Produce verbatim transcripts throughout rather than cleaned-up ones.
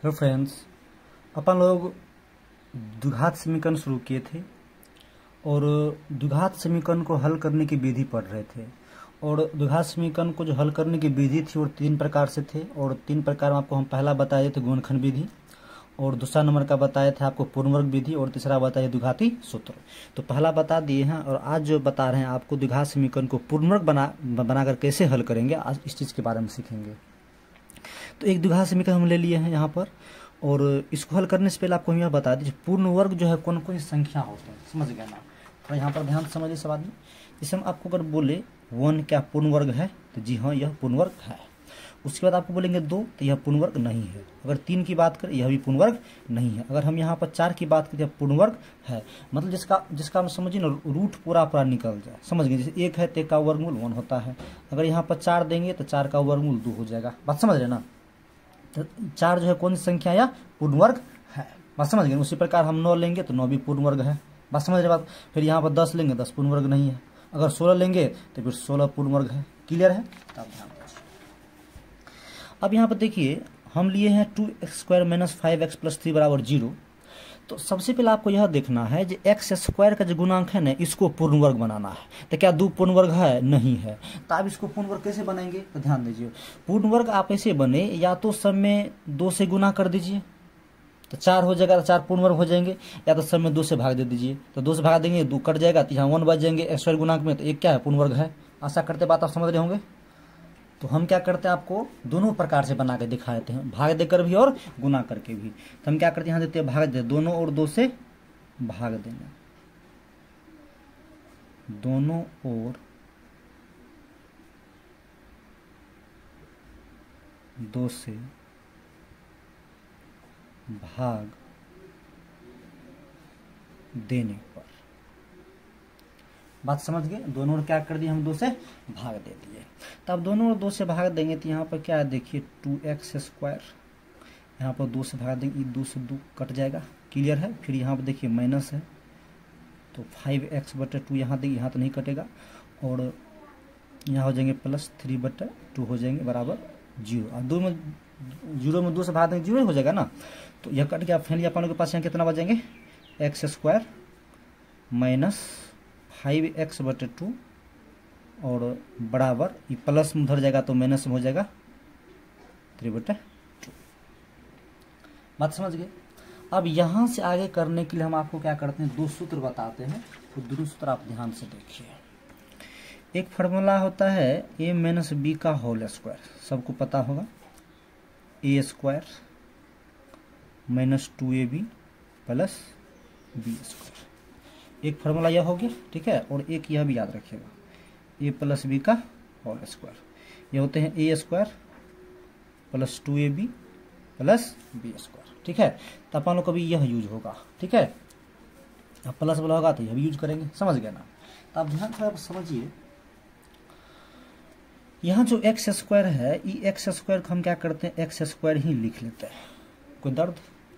Hello friends, अपन लोग द्विघात समीकरण शुरू किए थे और द्विघात समीकरण को हल करने की विधि पढ़ रहे थे। और द्विघात समीकरण को जो हल करने की विधि थी वो तीन प्रकार से थे और तीन प्रकार में आपको हम पहला बताए थे गुणनखंड विधि, और दूसरा नंबर का बताए थे आपको पूर्णवर्ग विधि, और तीसरा बताए द्विघाती सूत्र। तो पहला बता दिए हैं और आज जो बता रहे हैं आपको द्विघात समीकरण को पूर्णवर्ग बना बनाकर कैसे हल करेंगे, आज इस चीज़ के बारे में सीखेंगे। तो एक द्विघात समीकरण हम ले लिए हैं यहाँ पर, और इसको हल करने से पहले आपको हम यह बता दीजिए पूर्ण वर्ग जो है कौन कौन सी संख्या होते हैं, समझ गए ना। तो यहाँ पर ध्यान से समझिए सब आदमी। जैसे हम आपको अगर बोले वन क्या पूर्ण वर्ग है, तो जी हाँ यह पूर्ण वर्ग है। उसके बाद आपको बोलेंगे दो, तो यह पूर्ण वर्ग नहीं है। अगर तीन की बात करें, यह भी पूर्ण वर्ग नहीं है। अगर हम यहाँ पर चार की बात करें, पूर्ण वर्ग है। मतलब जिसका जिसका हम समझिए ना रूट पूरा पूरा निकल जाए, समझ गए। जैसे एक है तो एक का वर्गमूल वन होता है। अगर यहाँ पर चार देंगे तो चार का वर्गमूल दो हो जाएगा। बात समझ रहे ना। तो चार जो है कौन सी संख्या या पूर्ण वर्ग है, बात समझ गए। उसी प्रकार हम नौ लेंगे तो नौ भी पूर्ण वर्ग है, बात समझ रहे बात। फिर यहाँ पर दस लेंगे, दस पूर्ण वर्ग नहीं है। अगर सोलह लेंगे तो फिर सोलह पूर्ण वर्ग है। क्लियर है। तब ध्यान अब यहाँ पर देखिए हम लिए हैं two X square minus five X plus three बराबर जीरो। तो सबसे पहले आपको यह देखना है जो एक्स स्क्वायर का जो गुणांक है ना, इसको पूर्ण वर्ग बनाना है। तो क्या दो पूर्ण वर्ग है? नहीं है। तो आप इसको पूर्ण वर्ग कैसे बनाएंगे, तो ध्यान दीजिए। पूर्ण वर्ग आप ऐसे बने, या तो सब में दो से गुना कर दीजिए तो चार हो जाएगा, तो चार पूर्ण वर्ग हो जाएंगे। या तो सब में दो से भाग दे दीजिए, तो दो से भाग देंगे दो कट जाएगा, तो यहाँ वन बच जाएंगे एक्स स्क्वायर गुणांक में। तो एक क्या है? पूर्ण वर्ग है। आशा करते बात आप समझ रहे होंगे। तो हम क्या करते हैं, आपको दोनों प्रकार से बना के दिखा देते हैं, भाग देकर भी और गुना करके भी। तो हम क्या करते हैं, यहाँ देते हैं भाग दे, दोनों और दो से भाग देना, दोनों और दो से भाग देने पर। बात समझ गए। दोनों और क्या कर दिए, हम दो से भाग दे दिए। तब दोनों और दो से भाग देंगे तो यहाँ पर क्या है, देखिए टू एक्स स्क्वायर, यहाँ पर दो से भाग देंगे, दो से दो कट जाएगा। क्लियर है। फिर यहाँ पर देखिए माइनस है, तो फाइव एक्स बटे टू यहाँ देंगे, यहाँ तो नहीं कटेगा। और यहाँ हो जाएंगे प्लस थ्री बटे टू हो जाएंगे बराबर जीरो। और दो में जीरो में दो से भाग देंगे जीरो हो जाएगा ना। तो यह कट गया। फाइनली अपन के पास यहाँ कितना बचेंगे, X square minus five X बटे टू और बराबर ये प्लस में उधर जाएगा तो माइनस में हो जाएगा थ्री बटे टू। बात समझ गए। अब यहाँ से आगे करने के लिए हम आपको क्या करते हैं, दो सूत्र बताते हैं। तो दोनों सूत्र आप ध्यान से देखिए। एक फार्मूला होता है ए माइनस बी का होल स्क्वायर, सबको पता होगा। A square minus two A B plus B square, एक फार्मूला यह हो गया, ठीक है। और एक यह भी याद रखिएगा, ए प्लस बी का होल स्क्वायर। ये होते हैं A square plus two A B plus B square, ठीक है। तो अपन लोग कभी यह यूज होगा, ठीक है। अब प्लस वाला होगा तो यह भी यूज करेंगे, समझ गए ना। तो आप ध्यान से आप समझिए, यहाँ जो एक्स स्क्वायर है, ये एक्स स्क्वायर को हम क्या करते हैं, एक्स स्क्वायर ही लिख लेते हैं, कोई दर्द।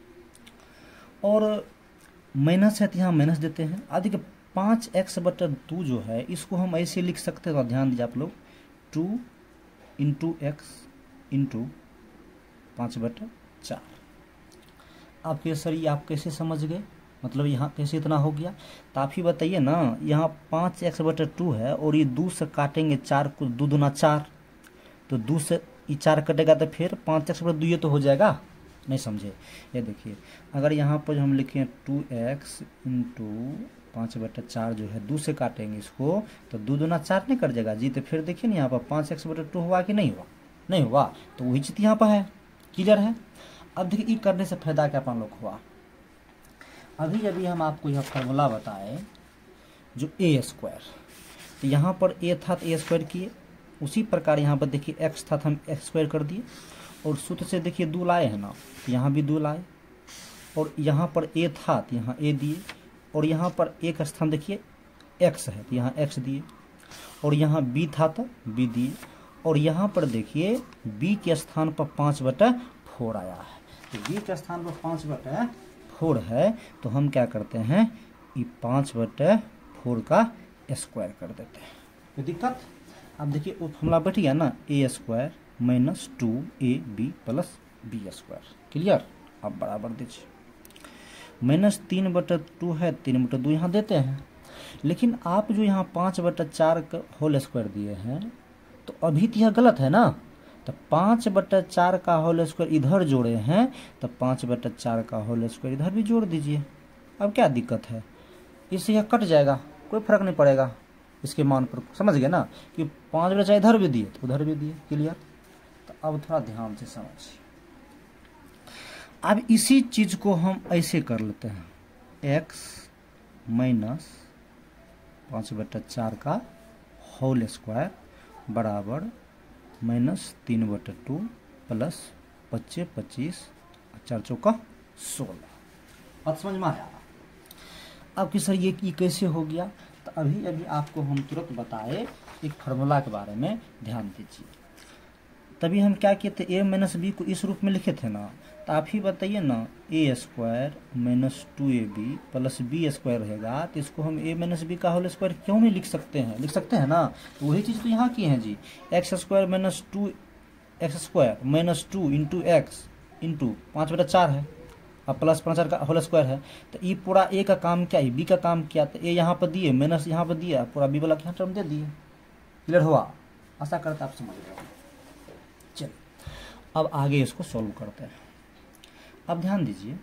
और माइनस है तो यहाँ माइनस देते हैं। आदि के पाँच एक्स बटे टू जो है, इसको हम ऐसे लिख सकते हैं। तो ध्यान दीजिए आप लोग, टू इंटू एक्स इंटू पाँच बटे चार। आपके सर ये आप कैसे समझ गए, मतलब यहाँ कैसे इतना हो गया। तो आप ही बताइए ना। यहाँ पाँच एक्स बटे टू है और ये दो से काटेंगे चार को, दो दूना चार, तो दो से ये चार कटेगा तो फिर पाँच एक्स बटे दो ये तो हो जाएगा। नहीं समझे। ये देखिए, अगर यहाँ पर हम लिखें टू एक्स इंटू पाँच बटे चार जो है, दो से काटेंगे इसको तो दो दूना चार नहीं कट जाएगा जी। तो फिर देखिए ना यहाँ पर पाँच एक्स बटे टू हुआ कि नहीं हुआ, नहीं हुआ। तो वही चीज यहाँ पर है। क्लियर है। अब देखिए ये करने से फायदा क्या अपन लोग हुआ। अभी अभी हम आपको यह फार्मूला बताए जो ए स्क्वायर, तो यहाँ पर ए था तो ए स्क्वायर किए, उसी प्रकार यहाँ पर देखिए एक्स था तो हम एक्स स्क्वायर कर दिए। और सूत्र से देखिए दो लाए हैं ना, तो यहाँ भी दो लाए। और यहाँ पर ए था तो यहाँ ए दिए। और यहाँ पर एक स्थान देखिए एक्स है तो यहाँ एक्स दिए। और यहाँ बी था तो बी दिए। और यहाँ पर देखिए बी के स्थान पर पाँच बटे फोर आया है। तो बी के स्थान पर पाँच बटे फोर है, तो हम क्या करते हैं, ये पाँच बटे फोर का स्क्वायर कर देते हैं। कोई दिक्कत। अब देखिए वो फॉर्मूला बैठ गया ना, A square minus two A B plus B square. Clear. अब बराबर दीजिए, माइनस तीन बटा टू है, तीन बटा दो यहाँ देते हैं, लेकिन आप जो यहाँ पाँच बटा चार का होल स्क्वायर दिए हैं तो अभी तो यह गलत है ना, तो पाँच बटा चार का होल स्क्वायर इधर जोड़े हैं तो पाँच बटा चार का होल स्क्वायर इधर भी जोड़ दीजिए। अब क्या दिक्कत है, इससे यह कट जाएगा, कोई फर्क नहीं पड़ेगा इसके मान पर। समझ गए ना कि पाँच बटा चार इधर भी दिए तो उधर भी दिए। क्लियर। तो अब थोड़ा ध्यान से समझिए। अब इसी चीज को हम ऐसे कर लेते हैं, एक्स माइनस पाँच बटा चार का होल स्क्वायर बराबर माइनस तीन बटा टू प्लस पच्चीस पच्चीस चार चौका सोलह। बात समझ में आया। अब कि सर ये, ये कैसे हो गया, तो अभी अभी आपको हम तुरंत बताए एक फार्मूला के बारे में, ध्यान दीजिए। तभी हम क्या किए थे, ए माइनस बी को इस रूप में लिखे थे ना, तो आप ही बताइए ना, A square minus two A B plus B square रहेगा, तो इसको हम ए माइनस बी का होल स्क्वायर क्यों नहीं लिख सकते हैं, लिख सकते हैं ना। तो वही चीज़ तो यहाँ की है जी, X square minus two X square minus two into X into पाँच बटा चार है, अब प्लस पाँच चार का होल स्क्वायर है। तो ये पूरा ए का काम क्या है, बी का काम क्या, तो ए यहाँ पर दिए माइनस यहाँ पर दिया, पूरा बी वाला यहाँ टर्म दे दिए। क्लियर हुआ। आशा करते आप समझ रहे हो। चलिए अब आगे इसको सॉल्व करते हैं। अब ध्यान दीजिए,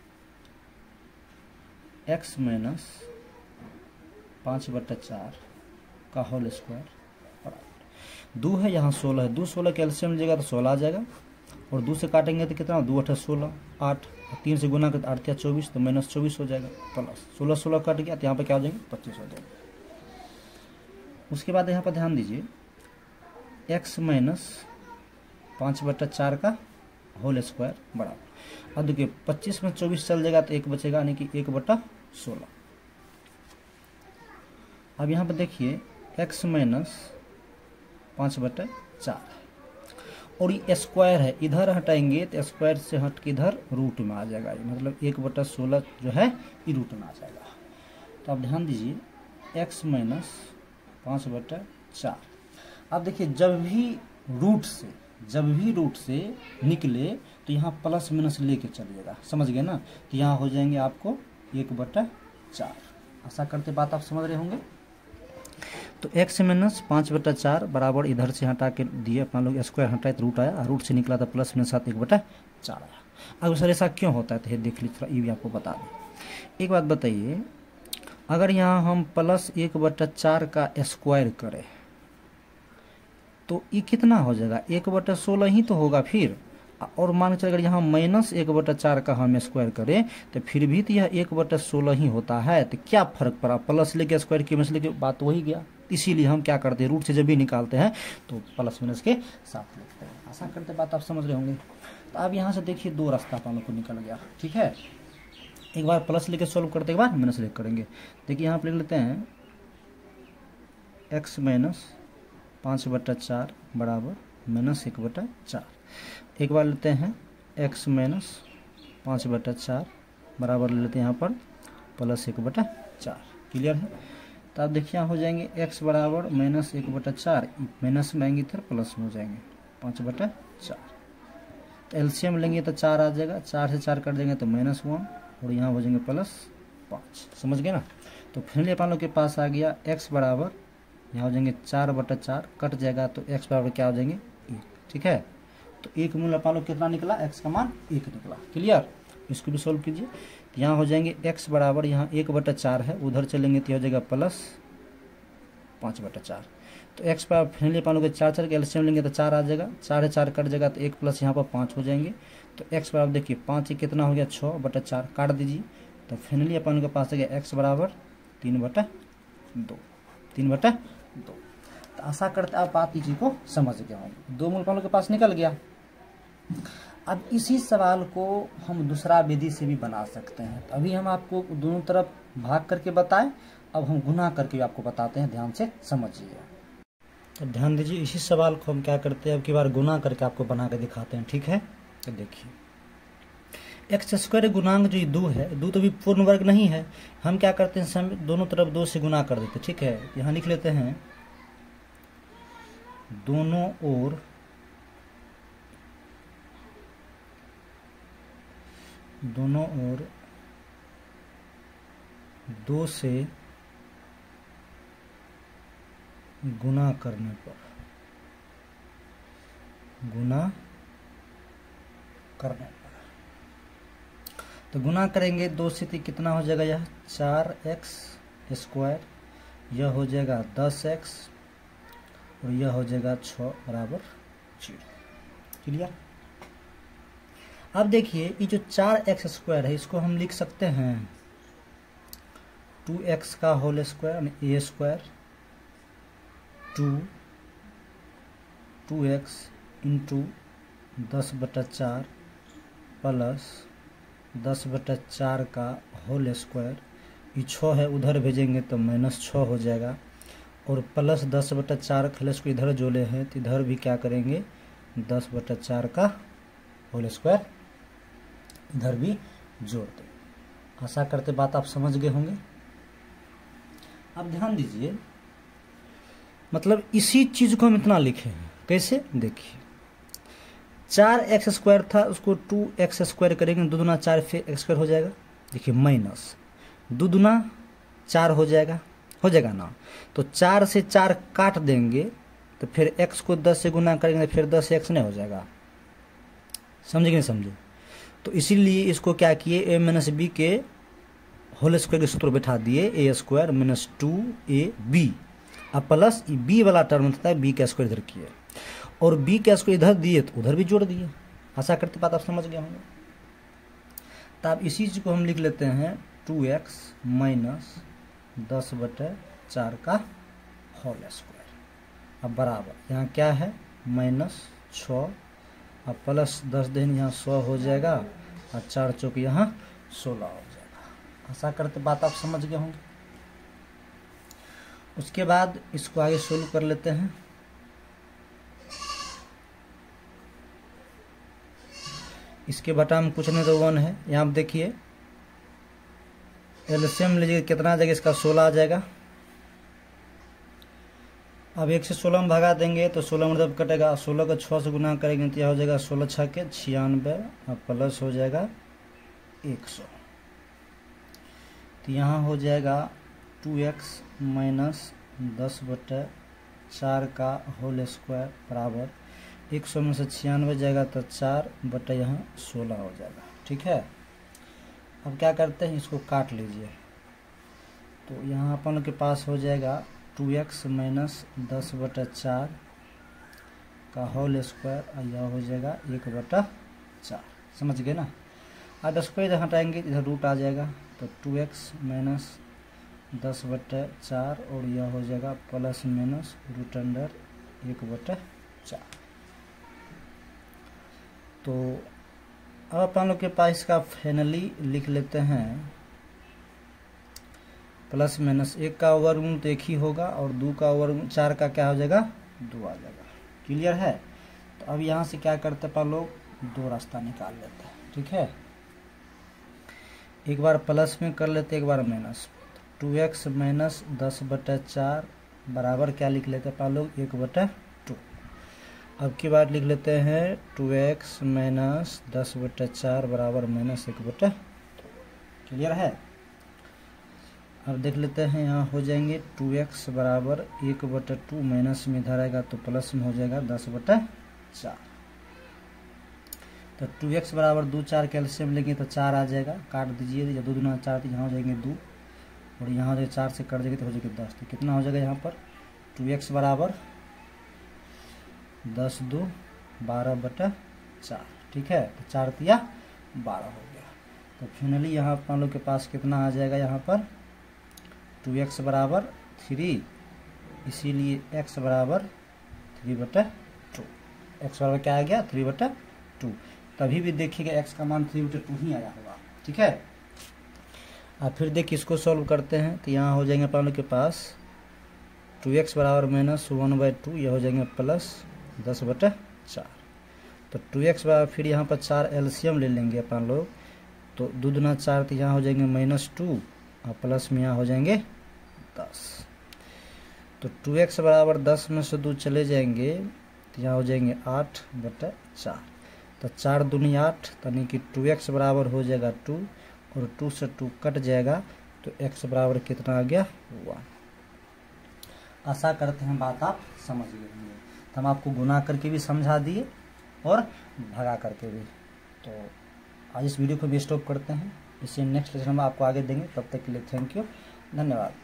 x माइनस पाँच बटा चार का होल स्क्वायर बराबर दो है, यहाँ सोलह है, दो सोलह कैल्शियम लीजिएगा तो सोलह आ जाएगा, और दो से काटेंगे तो कितना, दो अठा सोलह, आठ, तीन से गुना करते आठ या चौबीस, तो माइनस चौबीस हो जाएगा, प्लस सोलह सोलह कट गया तो यहाँ पे क्या हो जाएंगे, पच्चीस हो जाएगा। उसके बाद यहाँ पर ध्यान दीजिए, x माइनस पाँच बटा चार का होल स्क्वायर बराबर, अब देखिए पच्चीस में चौबीस चल जाएगा तो एक बचेगा, यानी कि एक बटा सोलह। अब यहाँ पर देखिए x माइनस पाँच बटा चार, और ये स्क्वायर है, इधर हटाएंगे तो स्क्वायर से हट के इधर रूट में आ जाएगा, मतलब एक बटा सोलह जो है ये रूट में आ जाएगा। तो अब ध्यान दीजिए, x माइनस पाँच बटा चार। अब देखिए जब भी रूट से जब भी रूट से निकले तो यहाँ प्लस माइनस लेके चलिएगा, समझ गए ना। तो यहाँ हो जाएंगे आपको एक बटा चार। आशा करते बात आप समझ रहे होंगे। तो x माइनस पाँच बटा चार बराबर इधर से हटा के दिए, अपना लोग स्क्वायर हटाए तो रूट आया, रूट से निकला था प्लस माइनस सात, एक बटा चार आया। अब सर ऐसा क्यों होता है, तो ये देख लीजिए, थोड़ा ये भी आपको बता दें। एक बात बताइए, अगर यहाँ हम प्लस एक बटा चार का स्क्वायर करें तो ये कितना हो जाएगा, एक बटा सोलह ही तो होगा फिर। और मान चलिए अगर यहाँ माइनस एक बटा चार का हम स्क्वायर करें तो फिर भी तो यह एक बटा सोलह ही होता है। तो क्या फर्क पड़ा, प्लस लेके स्क्वायर की माइनस लेके, बात वही गया। इसीलिए हम क्या करते हैं, रूट से जब भी निकालते हैं तो प्लस माइनस के साथ लिखते हैं। आशा करते बात आप समझ रहे होंगे। तो अब यहाँ से देखिए दो रास्ता अपन लोग को निकल गया, ठीक है। एक बार प्लस लेके सॉल्व करते एक बार माइनस लेके करेंगे। देखिए यहाँ पर लिख लेते हैं एक्स माइनस पाँच बटा चार बराबर माइनस एक बटा चार। एक बार लेते हैं x माइनस पाँच बटा चार बराबर ले लेते हैं यहाँ पर प्लस एक बटा चार। क्लियर है। तो आप देखिए यहाँ हो जाएंगे x बराबर माइनस एक बटा चार, माइनस में आएंगे इधर प्लस में हो जाएंगे पाँच बटा चार। तो एलसीएम लेंगे तो चार आ जाएगा, चार से चार कट देंगे तो माइनस वन, और यहाँ हो जाएंगे प्लस पाँच। समझ गए ना। तो फाइनली अपन लोग के पास आ गया x बराबर, यहाँ हो जाएंगे चार बटा चार, कट जाएगा तो x बराबर क्या हो जाएंगे, एक। ठीक है। तो एक मूल अपन लोग कितना निकला, x का मान एक निकला। क्लियर। इसको भी सोल्व कीजिए। तो यहाँ हो जाएंगे x बराबर, यहाँ एक बटा चार है, उधर चलेंगे तो हो जाएगा प्लस पाँच बटा चार। तो x पर फाइनली अपन लोग चार चार के एलसीएम लेंगे तो चार आ जाएगा, चार है चार कट जाएगा तो एक प्लस यहाँ पर पाँच हो जाएंगे। तो x बराबर देखिए पाँच कितना हो गया, छः बटा चार, काट दीजिए। तो फाइनली अपन के पास आ गया x बराबर तीन बटा दो, तीन बटा दो। तो आशा करते आप बात चीज को समझ गए होंगे। दो मूल अपन लोग के पास निकल गया। अब इसी सवाल को हम दूसरा विधि से भी बना सकते हैं। तो अभी हम आपको दोनों तरफ भाग करके बताएं, अब हम गुना करके भी आपको बताते हैं, ध्यान से समझिए। तो ध्यान दीजिए, इसी सवाल को हम क्या करते हैं, अब की बार गुना करके आपको बना के दिखाते हैं। ठीक है। तो देखिए एक्स स्क्वायर गुणांक जो दो है, दो तो भी पूर्ण वर्ग नहीं है, हम क्या करते हैं, सम दोनों तरफ दो से गुना कर देते। ठीक है। यहाँ लिख लेते हैं दोनों ओर दोनों ओर दो से गुना करने पर गुना करने पर तो गुना करेंगे दो से तो कितना हो जाएगा, यह चार एक्स स्क्वायर, यह हो जाएगा दस एक्स और यह हो जाएगा छः बराबर जीरो। क्लियर। अब देखिए ये जो चार एक्स स्क्वायर है इसको हम लिख सकते हैं टू एक्स का whole square A square two two X into दस बटा चार प्लस दस बटा चार का होल स्क्वायर, ये छः है उधर भेजेंगे तो माइनस छः हो जाएगा, और प्लस दस बटा चार खलस को इधर जोड़े हैं तो इधर भी क्या करेंगे दस बटा चार का होल स्क्वायर इधर भी जोड़ दें। आशा करते बात आप समझ गए होंगे। अब ध्यान दीजिए, मतलब इसी चीज को हम इतना लिखे हैं कैसे, देखिए चार एक्स स्क्वायर था उसको टू एक्स स्क्वायर करेंगे, दो दुना चार फिर एक्स स्क्वायर हो जाएगा, देखिए माइनस दो दुना चार हो जाएगा हो जाएगा ना, तो चार से चार काट देंगे तो फिर x को दस से गुना करेंगे फिर दस एक्स नहीं हो जाएगा, समझे कि नहीं समझे। तो इसीलिए इसको क्या किए ए माइनस बी के होल स्क्वायर के सूत्र बैठा दिए, A square minus two A B, अब प्लस बी वाला टर्म था बी का स्क्वायर इधर किए और बी का स्क्वायर इधर दिए तो उधर भी जोड़ दिए। आशा करते बात आप समझ गए होंगे। तो अब इसी चीज को हम लिख लेते हैं टू एक्स माइनस दस बटे चार का होल स्क्वायर, अब बराबर यहाँ क्या है माइनस छः, अब प्लस दस दिन यहाँ सौ हो जाएगा और चार चौक यहाँ सोलह हो जाएगा। आशा करते बात आप समझ गए होंगे। उसके बाद इसको आगे सोल्व कर लेते हैं। इसके बटा में कुछ नहीं तो वन है, यहाँ आप देखिए एलसीएम लीजिए कितना आ जाएगा इसका सोलह आ जाएगा। अब एक से सोलह में भगा देंगे तो सोलह मतलब कटेगा, सोलह का छः से गुना करेंगे तो यह हो जाएगा सोलह छः के छियानवे और प्लस हो जाएगा एक सौ, तो यहाँ हो जाएगा टू एक्स माइनस दस बटे चार का होल स्क्वायर बराबर एक सौ में से छियानवे जाएगा तो चार बटे यहाँ सोलह हो जाएगा। ठीक है, अब क्या करते हैं इसको काट लीजिए, तो यहाँ अपन के पास हो जाएगा टू एक्स माइनस दस बटा चार का होल स्क्वायर और यह हो जाएगा एक बटा चार, समझ गए ना। अब स्क्वायर इधर हटाएंगे इधर रूट आ जाएगा तो टू एक्स माइनस दस बटे चार और यह हो जाएगा प्लस माइनस रूट अंडर एक बटे चार। तो अब अपन लोग के पास इसका फाइनली लिख लेते हैं प्लस माइनस एक का वर्गमूल तो एक ही होगा और दो का वर्गमूल चार का क्या हो जाएगा दो आ जाएगा। क्लियर है। तो अब यहाँ से क्या करते अपन लोग दो रास्ता निकाल लेते हैं। ठीक है, एक बार प्लस में कर लेते एक बार माइनस, टू एक्स माइनस दस बटा चार बराबर क्या लिख लेते हैं अपन लोग एक बटा टू। अब की बार लिख लेते हैं टू एक्स माइनस दस बटा चार बराबर माइनस एक बटा टू। क्लियर है। अब देख लेते हैं यहाँ हो जाएंगे टू एक्स बराबर एक बटा टू माइनस में इधर आएगा तो प्लस में हो जाएगा दस बटा चार। तो टू एक्स बराबर दो चार कैल्शियम लेंगे तो चार आ जाएगा, काट दीजिए या दो दुना चार तो यहाँ हो जाएंगे दो और यहाँ जो चार से कट जाएगी तो हो जाएगी दस। तो कितना हो जाएगा यहाँ पर टू एक्स बराबर दस दो बारह बटा चार। ठीक है, तो चार तिया बारह हो गया। तो फाइनली यहाँ अपन लोग के पास कितना आ जाएगा यहाँ पर टू एक्स बराबर थ्री, इसीलिए एक्स बराबर थ्री बटा टू। एक्स बराबर क्या आ गया थ्री बटा टू। तभी भी देखिएगा एक्स का मान थ्री बटा टू ही आया होगा। ठीक है, अब फिर देखिए इसको सॉल्व करते हैं तो यहाँ हो जाएंगे अपन लोग के पास टू एक्स बराबर माइनस वन बाई टू, यह हो जाएंगे प्लस दस बटा चार। तो टू एक्स बराबर फिर यहाँ पर चार एलसीएम ले लेंगे अपन लोग, तो दो दुना चार तो यहाँ हो जाएंगे माइनस टू और प्लस में यहाँ हो जाएंगे दस। तो टू एक्स बराबर दस में से दो चले जाएंगे तो यहाँ हो जाएंगे आठ बटा चार। तो चार दूनी आठ, यानी कि टू एक्स बराबर हो जाएगा टू, और टू से टू कट जाएगा तो एक्स बराबर कितना आ गया, वन। आशा करते हैं बात आप समझ गए होंगे। तो हम आपको गुना करके भी समझा दिए और भगा करके भी। तो आज इस वीडियो को भी स्टॉप करते हैं, इसे नेक्स्ट लेक्चर में आपको आगे देंगे। तब तक के लिए थैंक यू, धन्यवाद।